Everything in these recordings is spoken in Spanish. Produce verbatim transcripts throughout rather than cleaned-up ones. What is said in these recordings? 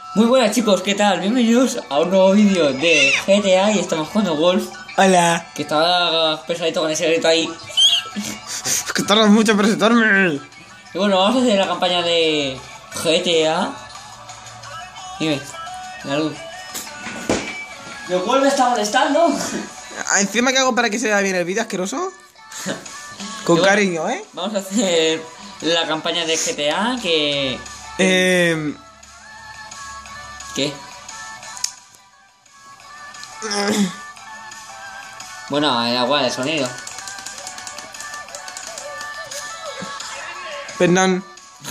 Muy buenas chicos, ¿qué tal? Bienvenidos a un nuevo vídeo de G T A y estamos jugando Wolf. Hola. Que estaba pesadito con ese grito ahí. Es que tardas mucho en presentarme. Y bueno, vamos a hacer la campaña de G T A. Dime, la luz. ¿Lo Wolf me está molestando? Encima, ¿qué hago para que se vea bien el vídeo asqueroso? Con bueno, cariño, ¿eh? Vamos a hacer la campaña de G T A que... Eh... ¿Qué? Bueno, da igual el sonido. Perdón.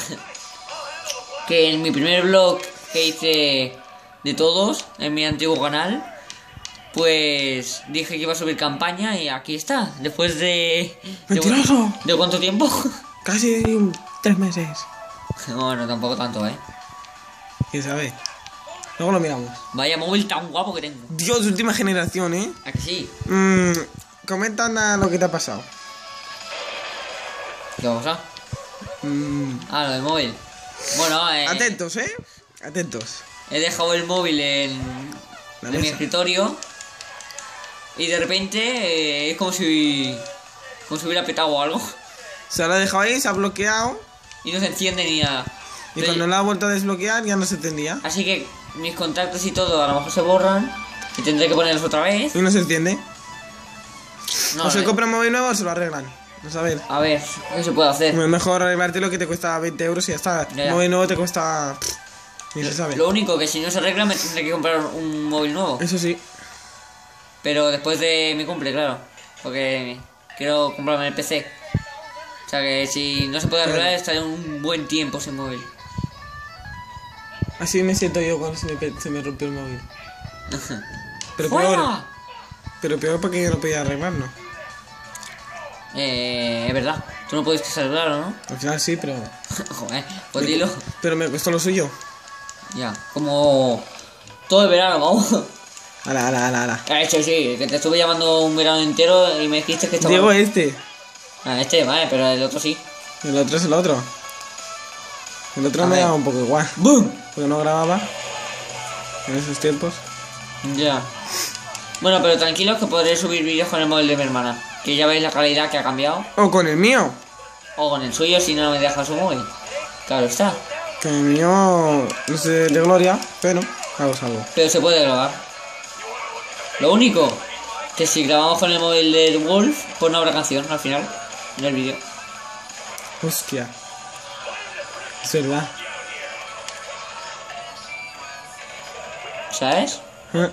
Que en mi primer vlog que hice de todos, en mi antiguo canal, pues dije que iba a subir campaña y aquí está. Después de... ¡Mentiroso! ¿De, ¿de cuánto tiempo? Casi tres meses. Bueno, tampoco tanto, ¿eh? ¿Quién sabe? Luego lo miramos. Vaya móvil tan guapo que tengo. Dios, última generación, ¿eh? ¿A que sí? Mmm... Comenta nada lo que te ha pasado. ¿Qué pasa? Mmm... Ah, lo del móvil. Bueno, eh... Atentos, ¿eh? Atentos. He dejado el móvil en, La en mi mesa. escritorio y de repente eh, es como si... Como si hubiera petado o algo. Se lo ha dejado ahí, se ha bloqueado. Y no se enciende ni nada. Y cuando lo ha vuelto a desbloquear ya no se tendría. Así que mis contactos y todo a lo mejor se borran y tendré que ponerlos otra vez. Y no se enciende. No, O se eh, compra un móvil nuevo o se lo arreglan. No saber. A ver, ¿qué se puede hacer? Es mejor arreglarte lo que te cuesta veinte euros y ya está. Ya, ya. Un móvil nuevo te cuesta... pff, ni se sabe. Lo único que si no se arregla me tendré que comprar un móvil nuevo. Eso sí. Pero después de mi cumple, claro. Porque quiero comprarme el P C. O sea que si no se puede arreglar estaré un buen tiempo sin móvil. Así me siento yo cuando se me, pe- se me rompió el móvil. Pero peor, ¡Fuera! pero peor porque yo no podía arreglarlo. Eh, es verdad. Tú no puedes arreglarlo, ¿no? Al final sí, pero... Joder, pues dilo. Pero me costó lo suyo. Ya, como todo el verano, vamos. Ala, ala, ala, ala. Ah, este sí, que te estuve llamando un verano entero y me dijiste que estaba... Diego este. Ah, este, vale, pero el otro sí. El otro es el otro. El otro A me ver. daba un poco igual. ¡Bum! Porque no grababa. En esos tiempos. Ya. Bueno, pero tranquilos que podré subir vídeos con el móvil de mi hermana. Que ya veis la calidad que ha cambiado. O con el mío. O con el suyo si no me deja su móvil. Claro está. Que el mío... No sé de gloria, pero... Hago algo. Pero se puede grabar. Lo único, que si grabamos con el móvil del Wolf, pues no habrá canción al final, en el vídeo. Hostia. Es verdad. ¿Sabes? Eh.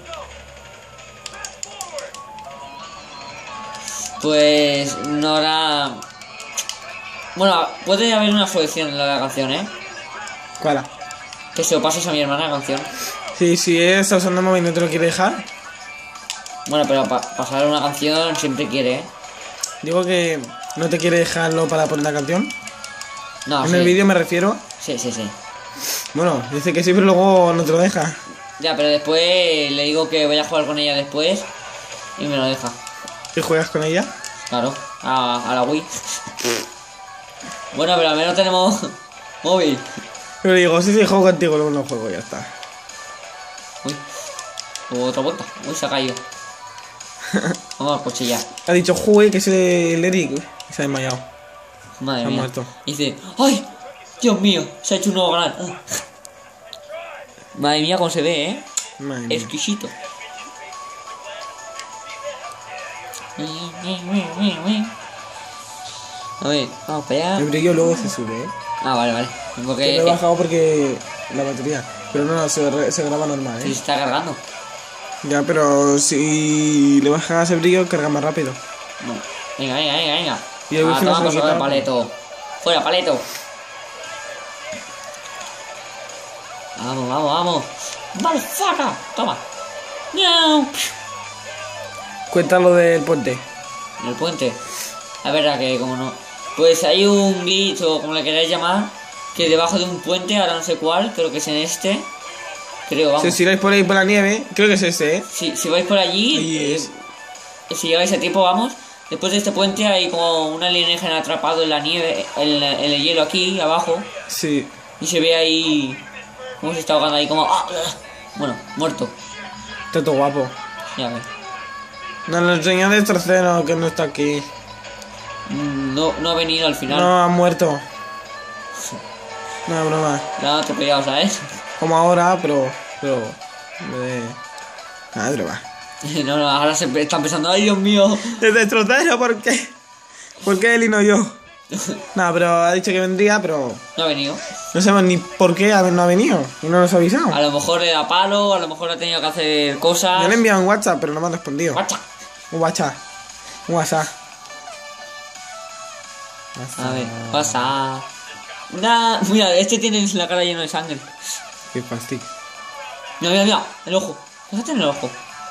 Pues no habrá... Bueno, puede haber una solución en la canción, ¿eh? ¿Cuál? Que se lo pases a mi hermana la canción. Sí, si él está usando el móvil y no te lo quiere dejar. Bueno, pero pa pasar una canción siempre quiere, ¿eh? Digo que no te quiere dejarlo para poner la canción. No, En sí. el vídeo me refiero. Sí, sí, sí. Bueno, dice que sí, pero luego no te lo deja. Ya, pero después le digo que voy a jugar con ella después y me lo deja. ¿Y juegas con ella? Claro, a, a la Wii. Bueno, pero al menos tenemos móvil. Pero digo, sí, sí, juego contigo, luego no juego, ya está. Uy, hubo otra vuelta. Uy, se ha caído. Vamos a cuchillar. Ha dicho, jugué, que es el Eric. Y se ha desmayado. Madre Se ha mía. muerto. Y dice, ¡ay! Dios mío, se ha hecho un nuevo canal. Ah. Madre mía, cómo se ve, ¿eh? Madre mía. Exquisito. A ver, vamos para allá. El brillo luego se sube, ¿eh? Ah, vale, vale. Que Porque lo he bajado porque la batería. Pero no, no, se, re- se graba normal, se ¿eh? está cargando. Ya, pero si le bajas el brillo, carga más rápido. Bueno, venga, venga, venga, venga. Y el Ah, wifi toma no se lo por saco quita. el paleto. Fuera, paleto. Vamos, vamos, vamos. ¡Malfaca! Toma. ¡Miau! Cuéntalo del puente. En el puente. La verdad que como no. Pues hay un glitch o como le queráis llamar. Que debajo de un puente, ahora no sé cuál, creo que es en este. Creo, vamos. Si os tiráis por ahí por la nieve, creo que es ese, ¿eh? Si, si vais por allí, Ahí eh, es. si llegáis a tiempo, vamos. Después de este puente hay como un alienígena atrapado en la nieve, en, la- en el hielo aquí abajo. Sí. Y se ve ahí Como se está ahogando ahí como... ¡Ah! Bueno, muerto. Está todo guapo. Ya ves. Nos lo enseñó de tercero que no está aquí. No, no ha venido al final. No, ha muerto. No, broma. La han atropellado, ¿sabes? Como ahora, pero... Pero... De... Nada, de broma. No, no, ahora se están pensando, ¡ay, Dios mío! ¿Es de tercero? ¿Por qué? ¿Por qué él y no yo? Nada, pero ha dicho que vendría, pero... No ha venido. No sabemos ni por qué no ha venido. Y no nos ha avisado. A lo mejor le da palo, a lo mejor ha tenido que hacer cosas. Yo le he enviado un WhatsApp, pero no me ha respondido. ¡Guacha! Un WhatsApp. Un WhatsApp. A ver, pasa. Una... Mira, este tiene la cara llena de sangre. Qué fastidio. Mira, mira, mira, el ojo. Fíjate en el ojo.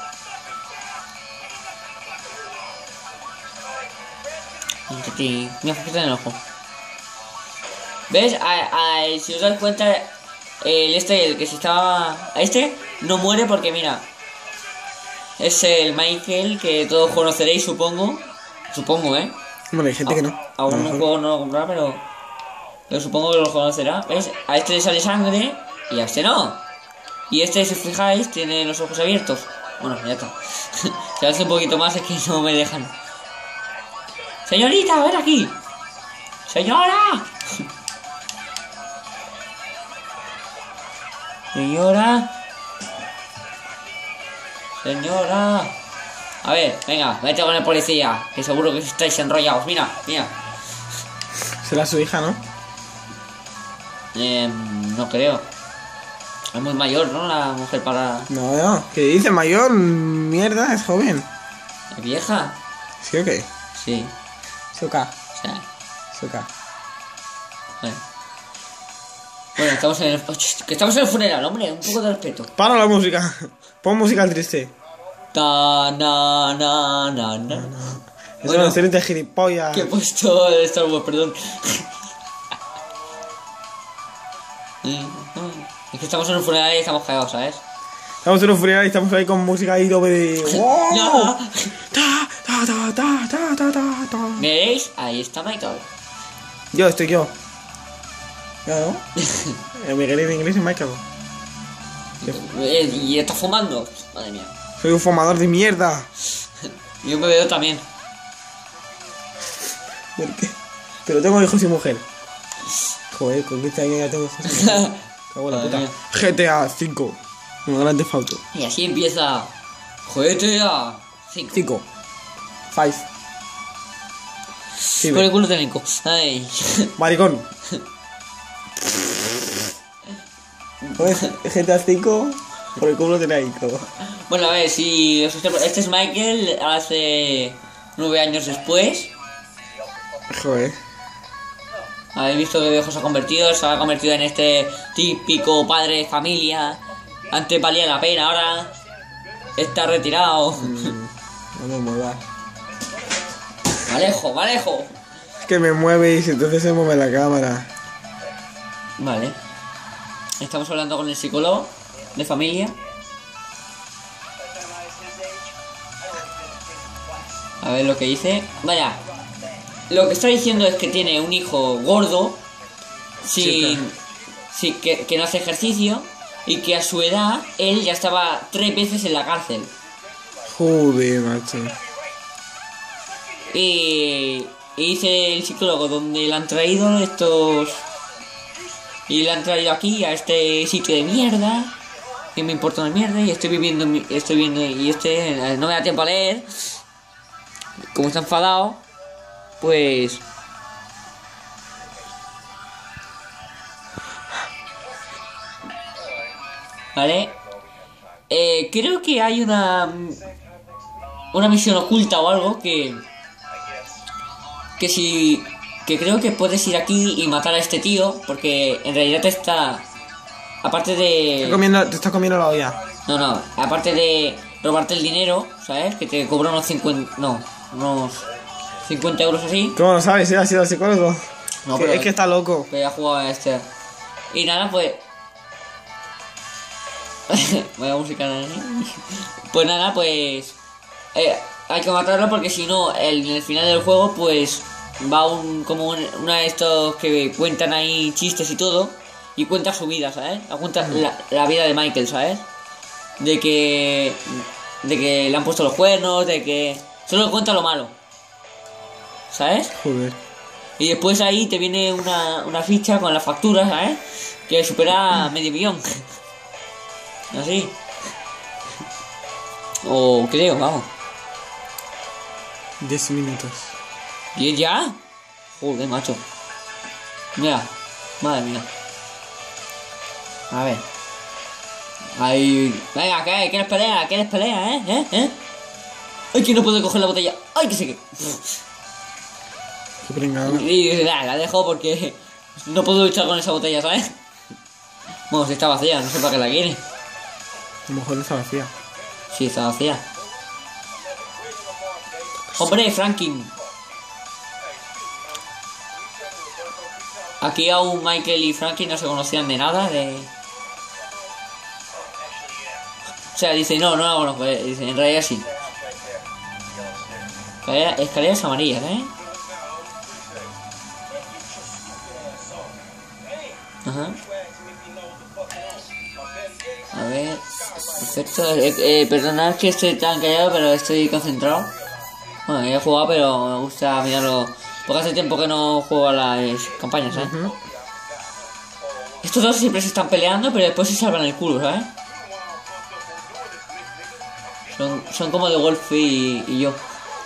Mira, fíjate en el ojo. ¿Ves? A, a, si os dais cuenta, el este, el que se estaba... A este no muere porque, mira, es el Michael que todos conoceréis, supongo. Supongo, ¿eh? Bueno, hay gente A, que no. Aún no puedo no lo comprar, pero... Pero supongo que lo conocerá. ¿Ves? A este le sale sangre y a este no. Y este, si os fijáis, tiene los ojos abiertos. Bueno, ya está. Si hace un poquito más es que no me dejan. Señorita, ven aquí. Señora. Señora. Señora. A ver, venga, vete con el policía. Que seguro que estáis enrollados. Mira, mira. Será su hija, ¿no? Eh, no creo. Es muy mayor, ¿no? La mujer para... No, no. ¿Qué dice? Mayor, mierda, es joven. ¿Es vieja? ¿Sí o qué? Sí. Soca. O sea, Soca. bueno. Bueno, estamos en el... Que estamos en el funeral, hombre. Un poco de respeto. Para la música. Pon música triste. Ta, na, na, na, na. Eso Bueno, no es triste, gilipollas. que he puesto el Star Wars, perdón. Es que estamos en un funeral y estamos cagados, ¿sabes? Estamos en un funeral y estamos ahí con música ahí doble de... ¡Wow! Ya. Ta, ta, ta, ta, ta, ta, ta, ta. ¿Veréis? Ahí está Michael. Yo, estoy yo. ¿Ya no? Eh, Miguel en inglés y Michael. Eh, Y está fumando. Madre mía. Soy un fumador de mierda. Yo me veo también. ¿Por qué? Pero tengo hijos y mujer. Joder, con este año ya tengo hijos y mujer. Cago en la puta. Madre G T A cinco. Un grande Auto. Y así empieza. G T A cinco. cinco. five. Sí, Con el culo técnico. Ay. maricón. Joder, G T A cinco por el culo técnico. Bueno, a ver, si os esté- este es Michael hace nueve años después. Joder. Habéis visto que viejo se ha convertido, se ha convertido en este típico padre de familia. Antes valía la pena, ahora está retirado. Mm, no me muevas. Me alejo, me alejo. Es que me mueve y entonces se mueve la cámara. Vale. Estamos hablando con el psicólogo de familia. A ver lo que dice. Vaya. Lo que está diciendo es que tiene un hijo gordo, sin, sin que, que no hace ejercicio, y que a su edad él ya estaba tres veces en la cárcel. Joder, macho. Y, y dice el psicólogo dónde le han traído estos... Y le han traído aquí, a este sitio de mierda, que me importa una mierda, y estoy viviendo, en mi- estoy viendo, y este eh, no me da tiempo a leer. Como está enfadado, pues... Vale. Eh, creo que hay una... Una misión oculta o algo que... Que si... Que creo que puedes ir aquí y matar a este tío, porque en realidad te está... Aparte Te, de... comiendo, te estás comiendo la olla. No, no, aparte de robarte el dinero, ¿sabes? Que te cobra unos cincuenta... No, unos cincuenta euros así. ¿Cómo lo sabes? ¿Eh? ¿Has ido al psicólogo? No, Que- pero- Es que está loco. Que ya jugaba a este. Y nada, pues... Voy a música. Pues nada, pues... eh, hay que matarlo porque si no, el- en el final del juego, pues... Va un como un- una de estos que cuentan ahí chistes y todo. y cuenta su vida, ¿sabes? La, cuenta la, la vida de Michael, ¿sabes? De que... De que le han puesto los cuernos, de que... Solo cuenta lo malo, ¿sabes? Joder. Y después ahí te viene una, una ficha con las facturas, ¿sabes? Que supera medio millón. Así. O creo, vamos. Diez minutos. ¿Diez ya? Joder, macho. Mira, madre mía. A ver. Ahí. Venga, ¿qué? ¿Quieres pelea? ¿Quieres pelea, eh? ¿Eh? ¿Eh? Ay, que no puedo coger la botella. Ay, que sé que. Qué pringado. Y nada, la dejo porque no puedo luchar con esa botella, ¿sabes? Bueno, si está vacía, no sé para qué la quiere. A lo mejor está vacía. Sí, está vacía. Hombre, Franklin. Aquí aún Michael y Franklin no se conocían de nada, de... O sea, dice, no, no la conozco, eh. Dice, en realidad sí. Escalera- Escaleras amarillas, ¿eh? Ajá. A ver. Perfecto. Eh, eh, perdonad que estoy tan callado, pero estoy concentrado. Bueno, he jugado, pero me gusta mirarlo. Porque hace tiempo que no juego a las campañas, ¿sabes? Uh-huh. Estos dos siempre se están peleando, pero después se salvan el culo, ¿sabes? Son, son como de Wolf y, y yo.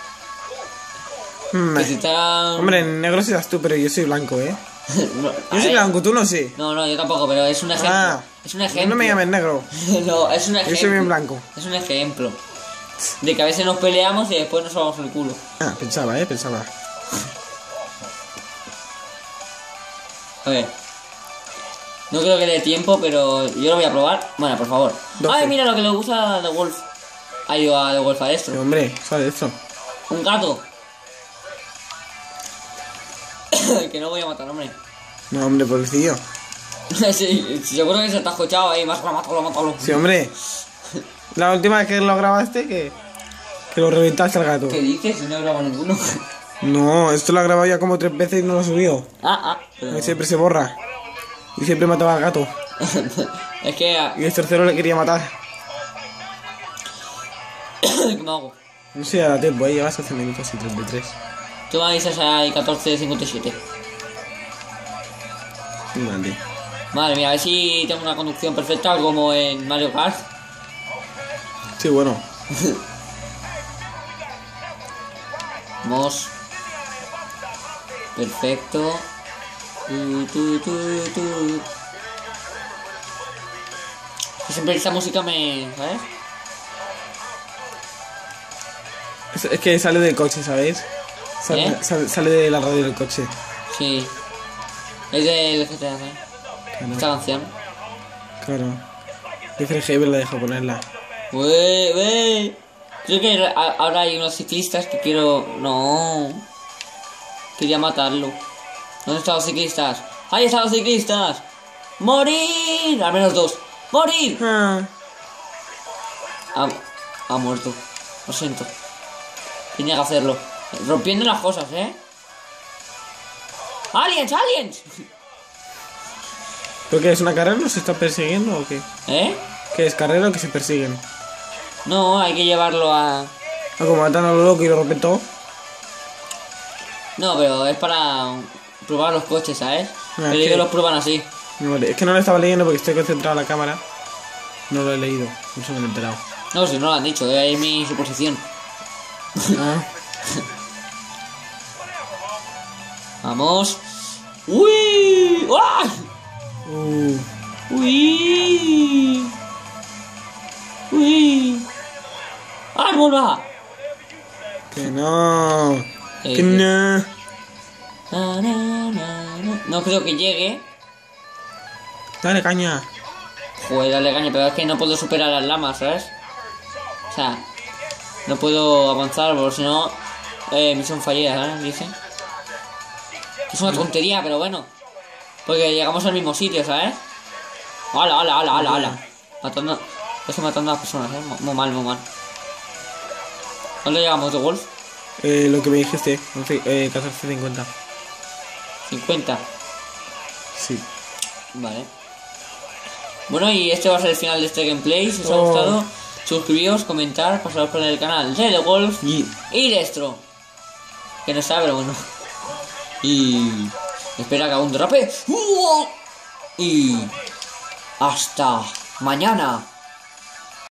Mm, Que si están... Hombre, en negro serás tú, pero yo soy blanco, ¿eh? no, a Yo soy ver. blanco, tú no sé. No, no, yo tampoco, pero es un ejemplo. Ah, es un ejemplo. no me llames negro. No, es un ejemplo. Yo soy bien blanco. Es un ejemplo. De que a veces nos peleamos y después nos salvamos el culo. Ah, pensaba, ¿eh? Pensaba. A ver. No creo que dé tiempo, pero yo lo voy a probar. Bueno, por favor. doce. Ay, mira lo que le gusta a The Wolf. Ay, a The Wolf a esto. Pero, hombre, sale esto. Un gato. Que no voy a matar, hombre. No, hombre, pobrecillo. Sí, seguro que se está escuchado ahí. Más, mátalo, mátalo. Sí, hombre. La última vez que lo grabaste, que, que lo reventaste al gato. ¿Qué dices? No he grabado ninguno. No, esto lo he grabado ya como tres veces y no lo he subido. Ah, ah. Pero... Y siempre se borra. Y siempre mataba al gato. Es que... ah, Y el tercero le quería matar. ¿Qué me hago? No sé, da tiempo, ahí llevas once minutos y treinta y tres. Tú me avisas al catorce cincuenta y siete. Grande. Madre mía, a ver si tengo una conducción perfecta como en Mario Kart. Sí, bueno. Vamos. Perfecto. Tu, tu, tu, tu. Siempre esta música me... ¿sabes? Es, es que sale del coche, ¿sabéis? Sale, ¿Eh? sale, sale de la radio del coche. Sí. Es del G T A, ¿sabes? Claro. Esta canción. Claro. Dice Heber la deja ponerla. Wey, wey. Creo que a- ahora hay unos ciclistas que quiero... No. Quería matarlo. ¿Dónde están los ciclistas? ¡Ahí están los ciclistas! ¡Morir! Al menos dos. ¡Morir! Ah, Ha, ha muerto. Lo siento. Tenía que hacerlo. Rompiendo las cosas, ¿eh? ¡Aliens! ¡Aliens! ¿pero qué es una carrera? ¿Nos está persiguiendo o qué? ¿Eh? ¿Qué es carrera o que se persiguen? No, hay que llevarlo a... Ah, como matan a lo loco y lo rompen todo. No, pero es para probar los coches, ¿sabes? Ah, Pero ¿qué? ellos los prueban así. No, vale. Es que no lo estaba leyendo porque estoy concentrado en la cámara. No lo he leído. No se me lo he enterado. No, si no lo han dicho, eh, es mi suposición. Ah, Vamos. ¡Uy! ¡Ah! uh, ¡Uy! ¡Uy! ¡Árbol baja! que no. Eh, Que no. Na, na, na, na. No creo que llegue. Dale caña. Joder, dale caña, pero es que no puedo superar las lamas, ¿sabes? O sea, no puedo avanzar porque si no, eh, misión fallida, ¿sabes? Dicen. Es una tontería, pero bueno. Porque llegamos al mismo sitio, ¿sabes? ¡Hala, hala, hala, hala, hala! Matando... Estoy matando a las personas, ¿eh? Muy mal, muy mal. ¿Dónde llegamos, de Wolf? Eh, lo que me dijiste. once, eh, catorce cincuenta. cincuenta. Sí. Vale. Bueno, y este va a ser el final de este gameplay. Si os ha Oh. gustado, suscribíos, comentar, pasaros por el canal de The Wolf Y... y Destro. Que no está, pero bueno. Y... espera que haga un derrape. Y... hasta mañana.